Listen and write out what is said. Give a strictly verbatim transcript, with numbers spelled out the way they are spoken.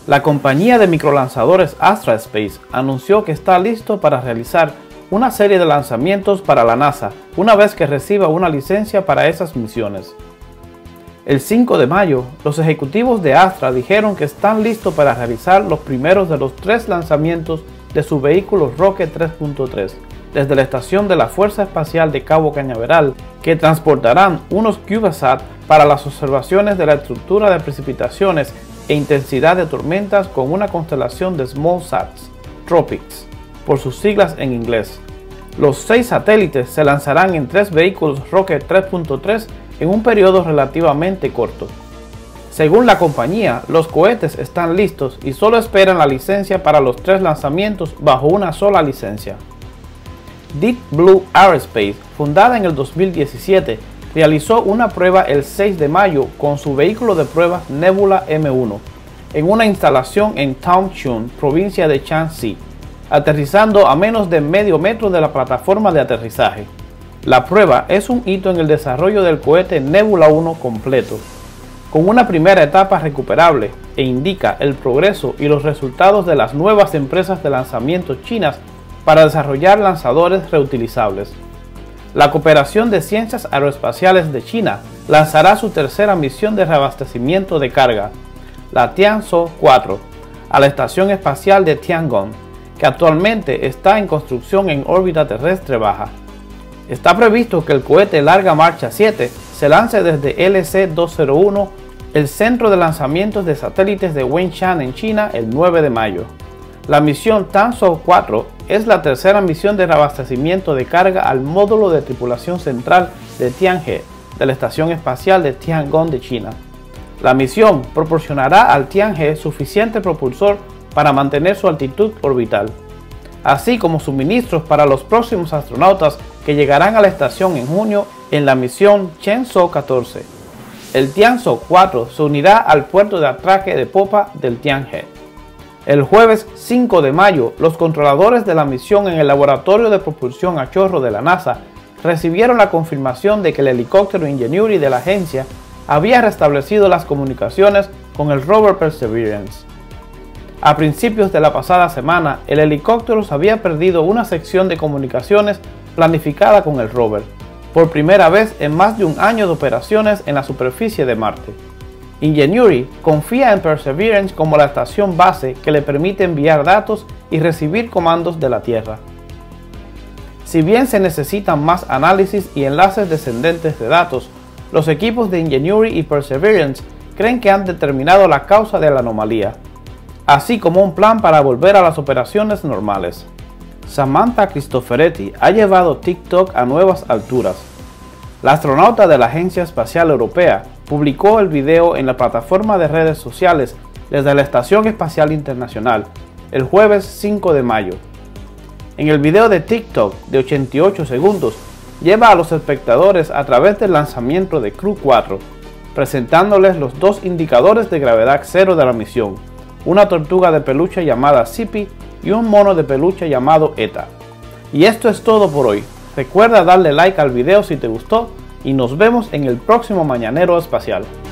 La compañía de microlanzadores Astra Space anunció que está listo para realizar una serie de lanzamientos para la NASA una vez que reciba una licencia para esas misiones. El cinco de mayo, los ejecutivos de Astra dijeron que están listos para realizar los primeros de los tres lanzamientos de su vehículo Rocket tres punto tres desde la estación de la Fuerza Espacial de Cabo Cañaveral, que transportarán unos CubeSat para las observaciones de la estructura de precipitaciones e intensidad de tormentas con una constelación de Small Sats, Tropics, por sus siglas en inglés. Los seis satélites se lanzarán en tres vehículos Rocket tres punto tres en un periodo relativamente corto. Según la compañía, los cohetes están listos y solo esperan la licencia para los tres lanzamientos bajo una sola licencia. Deep Blue Aerospace, fundada en el dos mil diecisiete, realizó una prueba el seis de mayo con su vehículo de pruebas Nebula M uno en una instalación en Towchung, provincia de Shanxi, aterrizando a menos de medio metro de la plataforma de aterrizaje. La prueba es un hito en el desarrollo del cohete Nebula uno completo, con una primera etapa recuperable, e indica el progreso y los resultados de las nuevas empresas de lanzamiento chinas para desarrollar lanzadores reutilizables. La Cooperación de Ciencias Aeroespaciales de China lanzará su tercera misión de reabastecimiento de carga, la Tianzhou cuatro, a la Estación Espacial de Tiangong, que actualmente está en construcción en órbita terrestre baja. Está previsto que el cohete Larga Marcha siete se lance desde L C doscientos uno, el centro de lanzamientos de satélites de Wenshan en China, el nueve de mayo. La misión Tianzhou cuatro es la tercera misión de reabastecimiento de carga al módulo de tripulación central de Tianhe de la Estación Espacial de Tiangong de China. La misión proporcionará al Tianhe suficiente propulsor para mantener su altitud orbital, así como suministros para los próximos astronautas que llegarán a la estación en junio en la misión Shenzhou catorce. El Tianzhou cuatro se unirá al puerto de atraque de popa del Tianhe. El jueves cinco de mayo, los controladores de la misión en el Laboratorio de Propulsión a Chorro de la NASA recibieron la confirmación de que el helicóptero Ingenuity de la agencia había restablecido las comunicaciones con el rover Perseverance. A principios de la pasada semana, el helicóptero había perdido una sección de comunicaciones planificada con el rover, por primera vez en más de un año de operaciones en la superficie de Marte. Ingenuity confía en Perseverance como la estación base que le permite enviar datos y recibir comandos de la Tierra. Si bien se necesitan más análisis y enlaces descendentes de datos, los equipos de Ingenuity y Perseverance creen que han determinado la causa de la anomalía, así como un plan para volver a las operaciones normales. Samantha Cristoforetti ha llevado TikTok a nuevas alturas. La astronauta de la Agencia Espacial Europea publicó el video en la plataforma de redes sociales desde la Estación Espacial Internacional el jueves cinco de mayo. En el video de TikTok de ochenta y ocho segundos, lleva a los espectadores a través del lanzamiento de Crew cuatro, presentándoles los dos indicadores de gravedad cero de la misión, una tortuga de peluche llamada Zippy y un mono de peluche llamado Eta. Y esto es todo por hoy. Recuerda darle like al video si te gustó y nos vemos en el próximo Mañanero Espacial.